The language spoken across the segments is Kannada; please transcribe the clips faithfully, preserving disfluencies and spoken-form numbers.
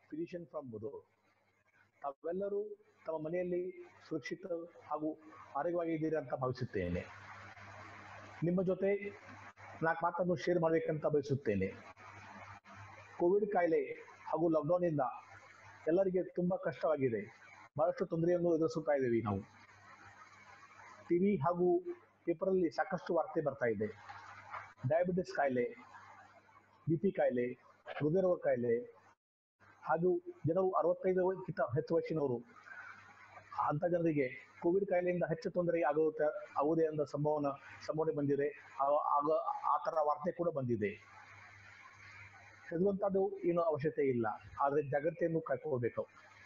Physician from Mudhol. ತಾವೆಲ್ಲರೂ ತಮ್ಮ ಮನೆಯಲ್ಲಿ ಸುರಕ್ಷಿತ ಹಾಗೂ ಆರೋಗ್ಯವಾಗಿದ್ದೀರಿ ಅಂತ ಭಾವಿಸುತ್ತೇನೆ. ನಿಮ್ಮ ಜೊತೆ ನಾಲ್ಕು ಮಾತನ್ನು ಶೇರ್ ಮಾಡಬೇಕಂತ ಬಯಸುತ್ತೇನೆ. ಕೋವಿಡ್ ಕಾಯಿಲೆ ಹಾಗೂ ಲಾಕ್ಡೌನ್ ಇಂದ ಎಲ್ಲರಿಗೆ ತುಂಬಾ ಕಷ್ಟವಾಗಿದೆ. ಬಹಳಷ್ಟು ತೊಂದರೆಯನ್ನು ಎದುರಿಸುತ್ತಾ ಇದ್ದೀವಿ ನಾವು. ಟಿವಿ ಹಾಗೂ ಪೇಪರ್ ಅಲ್ಲಿ ಸಾಕಷ್ಟು ವಾರ್ತೆ ಬರ್ತಾ ಇದೆ. ಡಯಾಬಿಟಿಸ್ ಕಾಯಿಲೆ, ಬಿ ಪಿ ಕಾಯಿಲೆ, ಹೃದಯ ರೋಗ ಕಾಯಿಲೆ ಹಾಗೂ ಜನರು ಅರವತ್ತೈದಕ್ಕಿಂತ ಹೆಚ್ಚು ವಯಸ್ಸಿನವರು ಅಂತ ಜನರಿಗೆ ಕೋವಿಡ್ ಕಾಯಿಲೆಯಿಂದ ಹೆಚ್ಚು ತೊಂದರೆ ಆಗುತ್ತೆ ಆಗುವುದೇ ಅಂತ ಸಂಭಾವನೆ ಸಂಭಾವನೆ ಬಂದಿದೆ. ಆಗ ಆ ತರ ವಾರ್ತೆ ಕೂಡ ಬಂದಿದೆ. ಹೆದರುವಂತದ್ದು ಏನು ಅವಶ್ಯಕತೆ ಇಲ್ಲ, ಆದ್ರೆ ಜಾಗ್ರತೆಯನ್ನು ಕಾಯ್ಕೋಬೇಕು.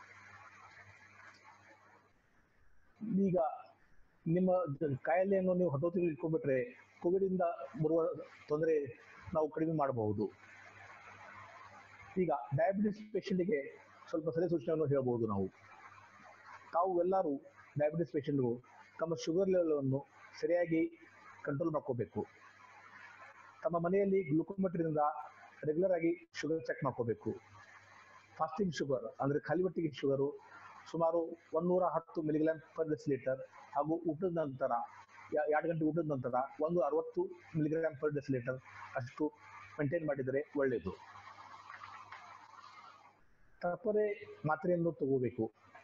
ಈಗ ನಿಮ್ಮ ಕಾಯಿಲೆಯನ್ನು ನೀವು ಹತೋಟಿಯಲ್ಲಿ ಇಟ್ಕೊಂಡ್ಬಿಟ್ರೆ ಕೋವಿಡ್ ಇಂದ ಬರುವ ತೊಂದರೆ ನಾವು ಕಡಿಮೆ ಮಾಡಬಹುದು. ಈಗ ಡಯಾಬಿಟಿಸ್ ಪೇಷಂಟ್ಗೆ ಸ್ವಲ್ಪ ಸಲಹೆ ಸೂಚನೆಯನ್ನು ಹೇಳಬಹುದು. ನಾವು ತಾವು ಎಲ್ಲರೂ ಡಯಾಬಿಟಿಸ್ ಪೇಷಂಟ್ಗಳು ತಮ್ಮ ಶುಗರ್ ಲೆವೆಲ್ ಅನ್ನು ಸರಿಯಾಗಿ ಕಂಟ್ರೋಲ್ ಮಾಡ್ಕೋಬೇಕು. ತಮ್ಮ ಮನೆಯಲ್ಲಿ ಗ್ಲೂಕೋಮೀಟರ್ ಇಂದ ರೆಗ್ಯುಲರ್ ಆಗಿ ಶುಗರ್ ಚೆಕ್ ಮಾಡ್ಕೋಬೇಕು. ಫಾಸ್ಟಿಂಗ್ ಶುಗರ್ ಅಂದ್ರೆ ಖಾಲಿ ಹೊಟ್ಟೆಗೆ ಶುಗರು ಸುಮಾರು ಒಂದೂರ ಹತ್ತು ಮಿಲಿಗ್ರಾಮ್ ಪರ್ ಡೆಸಿಲೀಟರ್ ಹಾಗೂ ಊಟದ ನಂತರ ಎರಡು ಗಂಟೆ ಊಟದ ನಂತರ ಒಂದು ಅರವತ್ತು ಮಿಲಿಗ್ರಾಮ್ ಪರ್ ಡೆಸಿಲೀಟರ್ ಅಷ್ಟು ಮೇಂಟೈನ್ ಮಾಡಿದರೆ ಒಳ್ಳೆಯದು. ತಪ್ಪದೆ ಮಾತ್ರೆಯನ್ನು ತಗೋಬೇಕು.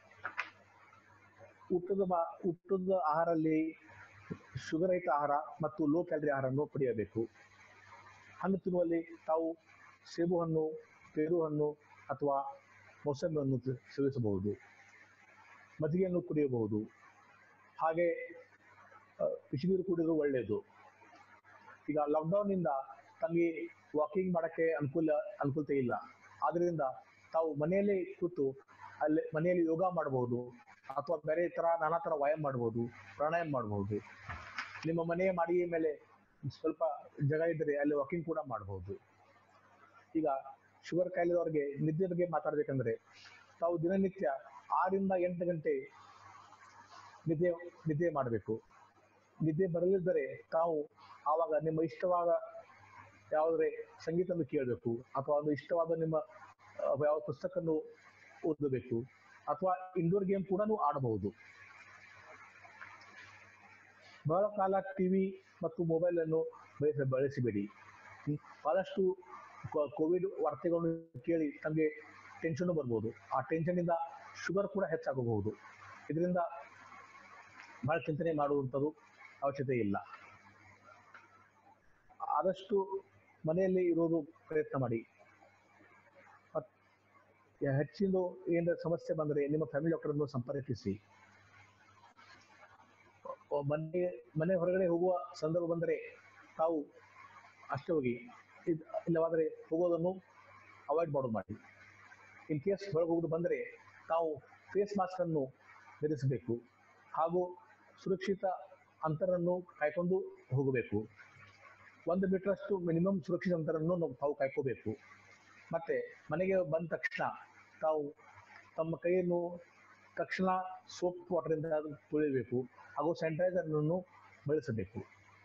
ಊಟದ ಊಟದ ಆಹಾರಲ್ಲಿ ಶುಗರ್ ರಹಿತ ಆಹಾರ ಮತ್ತು ಲೋ ಕ್ಯಾಲರಿ ಆಹಾರವನ್ನು ಪಡೆಯಬೇಕು. ಹಣ್ಣು ತಿನ್ನುವಲ್ಲಿ ತಾವು ಸೇಬು ಹಣ್ಣು, ಪೇರು ಹಣ್ಣು ಅಥವಾ ಮೋಸಂಬಿ ಹಣ್ಣು ಸೇವಿಸಬಹುದು. ಮಜ್ಜಿಗೆಯನ್ನು ಕುಡಿಯಬಹುದು. ಹಾಗೆ ಬಿಸಿ ನೀರು ಕುಡಿಯೋದು ಒಳ್ಳೆಯದು. ಈಗ ಲಾಕ್ಡೌನ್ ಇಂದ ತಮಗೆ ವಾಕಿಂಗ್ ಮಾಡಕ್ಕೆ ಅನುಕೂಲ ಅನುಕೂಲತೆ ಇಲ್ಲ. ಆದ್ರಿಂದ ತಾವು ಮನೆಯಲ್ಲೇ ಕೂತು ಅಲ್ಲಿ ಮನೆಯಲ್ಲಿ ಯೋಗ ಮಾಡಬಹುದು ಅಥವಾ ಬೇರೆ ತರ ನಾನಾ ತರ ವ್ಯಾಯಾಮ ಮಾಡಬಹುದು, ಪ್ರಾಣಾಯಾಮ ಮಾಡಬಹುದು. ನಿಮ್ಮ ಮನೆಯ ಮಾಡಿಗೆ ಮೇಲೆ ಸ್ವಲ್ಪ ಜಾಗ ಇದ್ದರೆ ಅಲ್ಲಿ ವಾಕಿಂಗ್ ಕೂಡ ಮಾಡಬಹುದು. ಈಗ ಶುಗರ್ ಕಾಯಿಲೆದವರಿಗೆ ನಿದ್ದೆ ಬಗ್ಗೆ ಮಾತಾಡ್ಬೇಕಂದ್ರೆ ತಾವು ದಿನನಿತ್ಯ ಆರರಿಂದ ಎಂಟು ಗಂಟೆ ನಿದ್ದೆ ನಿದ್ದೆ ಮಾಡಬೇಕು. ನಿದ್ದೆ ಬರಲಿದ್ದರೆ ತಾವು ಆವಾಗ ನಿಮ್ಮ ಇಷ್ಟವಾದ ಯಾವುದೇ ಸಂಗೀತವನ್ನು ಕೇಳಬೇಕು ಅಥವಾ ಒಂದು ಇಷ್ಟವಾದ ನಿಮ್ಮ ಯಾವ ಪುಸ್ತಕವನ್ನು ಓದಬೇಕು ಅಥವಾ ಇಂಡೋರ್ ಗೇಮ್ ಕೂಡ ಆಡಬಹುದು. ಬಹಳ ಕಾಲ ಟಿವಿ ಮತ್ತು ಮೊಬೈಲ್ ಅನ್ನು ಬಳಸ ಬಳಸಬೇಡಿ. ಬಹಳಷ್ಟು ಕೋವಿಡ್ ವಾರ್ತೆಗಳನ್ನು ಕೇಳಿ ತಮಗೆ ಟೆನ್ಷನ್ ಬರ್ಬೋದು. ಆ ಟೆನ್ಷನ್ ಇಂದ ಶುಗರ್ ಕೂಡ ಹೆಚ್ಚಾಗಬಹುದು. ಇದರಿಂದ ಬಹಳ ಚಿಂತನೆ ಮಾಡುವಂಥದ್ದು ಅವಶ್ಯಕತೆ ಇಲ್ಲ. ಆದಷ್ಟು ಮನೆಯಲ್ಲಿ ಇರೋದು ಪ್ರಯತ್ನ ಮಾಡಿ. ಹೆಚ್ಚಿನ ಏನಾರ ಸಮಸ್ಯೆ ಬಂದರೆ ನಿಮ್ಮ ಫ್ಯಾಮಿಲಿ ಡಾಕ್ಟರ್ ಅನ್ನು ಸಂಪರ್ಕಿಸಿ. ಮನೆ ಮನೆ ಹೊರಗಡೆ ಹೋಗುವ ಸಂದರ್ಭ ಬಂದರೆ ತಾವು ಅಷ್ಟೇ ಹೋಗಿ, ಇಲ್ಲವಾದರೆ ಹೋಗೋದನ್ನು ಅವಾಯ್ಡ್ ಮಾಡೋದು ಮಾಡಿ. ಇನ್ ಕೇಸ್ ಹೊರಗೆ ಹೋಗೋದು ಬಂದರೆ ತಾವು ಫೇಸ್ ಮಾಸ್ಕ್ ಅನ್ನು ಧರಿಸಬೇಕು ಹಾಗೂ ಸುರಕ್ಷಿತ ಅಂತರನ್ನು ಕಾಯ್ಕೊಂಡು ಹೋಗಬೇಕು. ಒಂದು ಮೀಟರ್ ಅಷ್ಟು ಮಿನಿಮಮ್ ಸುರಕ್ಷಿತ ಅಂತರನ್ನು ತಾವು ಕಾಯ್ಕೋಬೇಕು. ಮತ್ತೆ ಮನೆಗೆ ಬಂದ ತಕ್ಷಣ ತಾವು ತಮ್ಮ ಕೈಯನ್ನು ತಕ್ಷಣ ಸೋಪ್ ವಾಟರ್ ಇಂದ ತೊಳಿಬೇಕು ಹಾಗೂ ಸ್ಯಾನಿಟೈಸರ್ ಅನ್ನು ಬಳಸಬೇಕು.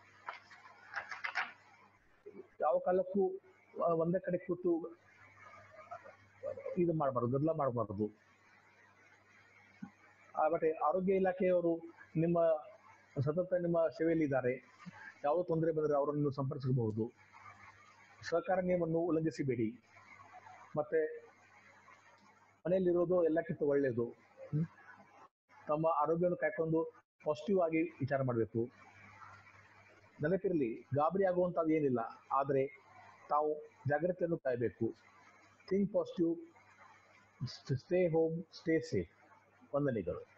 ಯಾವ ಕಾಲಕ್ಕೂ ಒಂದೇ ಕಡೆ ಕೂತು ಇದು ಮಾಡಬಾರ್ದು, ಗದ್ದಲ ಮಾಡಬಾರ್ದು. ಬಟ್ ಆರೋಗ್ಯ ಇಲಾಖೆಯವರು ನಿಮ್ಮ ಸತತ ನಿಮ್ಮ ಸೇವೆಯಲ್ಲಿ ಇದ್ದಾರೆ. ಯಾವ ತೊಂದರೆ ಬಂದರೆ ಅವರನ್ನು ಸಂಪರ್ಕಿಸಬಹುದು. ಸಹಕಾರ ನಿಯಮವನ್ನು ಉಲ್ಲಂಘಿಸಬೇಡಿ. ಮತ್ತೆ ಮನೆಯಲ್ಲಿರೋದು ಎಲ್ಲಕ್ಕಿಂತ ಒಳ್ಳೆಯದು. ತಮ್ಮ ಆರೋಗ್ಯವನ್ನು ಕಾಯ್ಕೊಂಡು ಪಾಸಿಟಿವ್ ಆಗಿ ವಿಚಾರ ಮಾಡಬೇಕು. ನೆನಪಿರಲಿ, ಗಾಬರಿ ಆಗುವಂಥದ್ದು ಏನಿಲ್ಲ, ಆದರೆ ತಾವು ಜಾಗ್ರತೆಯನ್ನು ಕಾಯಬೇಕು. Think positive, stay home, stay safe. ವಂದನೆಗಳು.